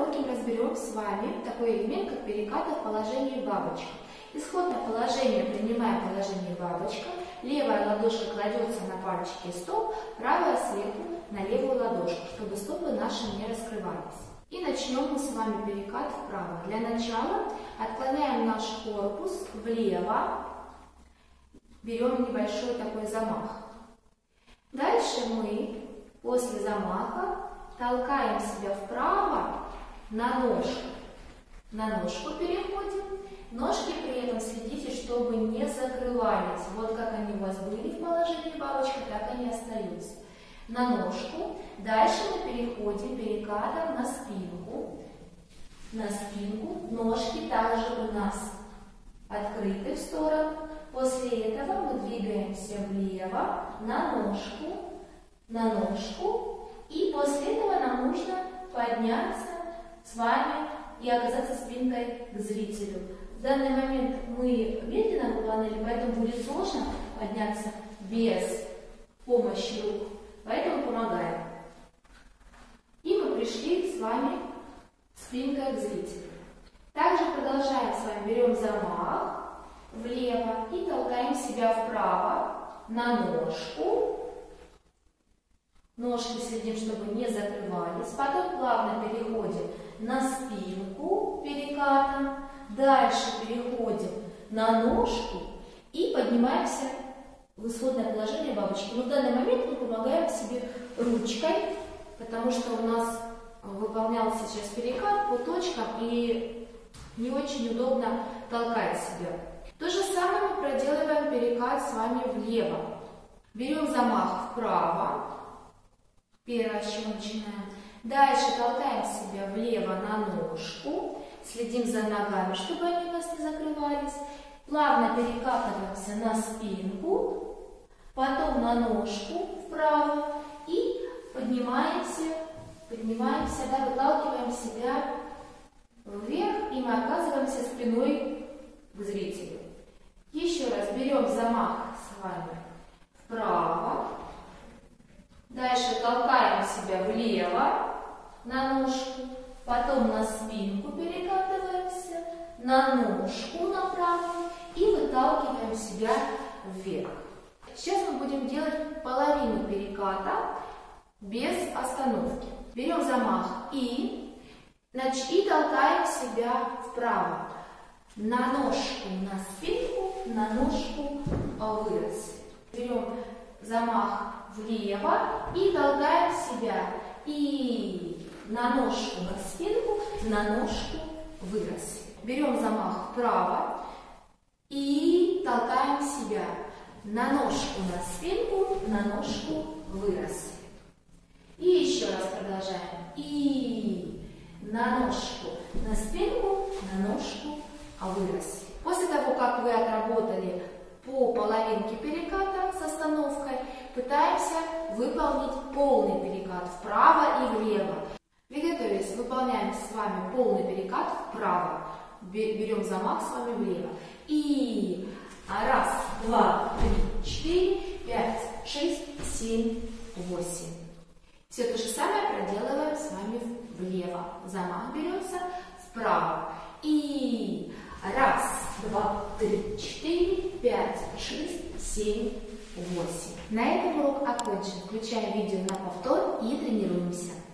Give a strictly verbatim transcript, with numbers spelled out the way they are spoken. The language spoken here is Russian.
уроке мы разберем с вами такой элемент, как перекаты в положении бабочка. Исходное положение принимаем положение бабочка. Левая ладошка кладется на пальчики стоп, правая сверху на левую ладошку, чтобы стопы наши не раскрывались. И начнем мы с вами перекат вправо. Для начала отклоняем наш корпус влево, берем небольшой такой замах. Дальше мы после замаха толкаем себя вправо на ножку. На ножку переходим. Ножки при этом следите, чтобы не закрывались. Вот как они у вас были в положении бабочка, так они остаются. На ножку. Дальше мы переходим перекатом на спинку. На спинку. Ножки также у нас открыты в сторону. После этого мы двигаемся влево на ножку, на ножку. И после этого нам нужно подняться с вами и оказаться спинкой к зрителю. В данный момент мы медленно выполняли, поэтому будет сложно подняться без помощи рук. Поэтому помогаем. И мы пришли с вами спинкой к зрителю. Также продолжаем с вами. Берем замах влево и толкаем себя вправо на ножку. Ножки следим, чтобы не закрывались. Потом плавно переходим на спинку перекатом. Дальше переходим на ножку и поднимаемся в исходное положение бабочки. Но в данный момент мы помогаем себе ручкой, потому что у нас выполнялся сейчас перекат по точкам и не очень удобно толкать себя. То же самое мы проделываем перекат с вами влево. Берем замах вправо. Первое, с чего начинаем. Дальше толкаем себя влево на ножку. Следим за ногами, чтобы они у нас не закрывались. Плавно перекатываемся на спинку. Потом на ножку вправо. И поднимаемся, поднимаемся, да, выталкиваем себя вверх. И мы оказываемся спиной к зрителю. Еще раз берем замах с вами вправо. Дальше толкаем себя влево на ножку, потом на спинку перекатываемся, на ножку направо и выталкиваем себя вверх. Сейчас мы будем делать половину переката без остановки. Берем замах и, и толкаем себя вправо. На ножку, на спинку, на ножку выросли. Берем замах влево и толкаем себя. И на ножку, на спинку, на ножку выросли. Берем замах вправо и толкаем себя. На ножку, на спинку, на ножку выросли. И еще раз продолжаем. И на ножку, на спинку, на ножку выросли. После того, как вы отработали по половинке переката с остановкой, пытаемся выполнить полный перекат вправо и влево. Приготовились, выполняем с вами полный перекат вправо. Берем замах с вами влево. И раз, два, три, четыре, пять, шесть, семь, восемь. Все то же самое проделываем с вами влево. Замах берется вправо. И раз, два, три, четыре, пять, шесть, семь, восемь. На этом урок окончен. Включаем видео на повтор и тренируемся.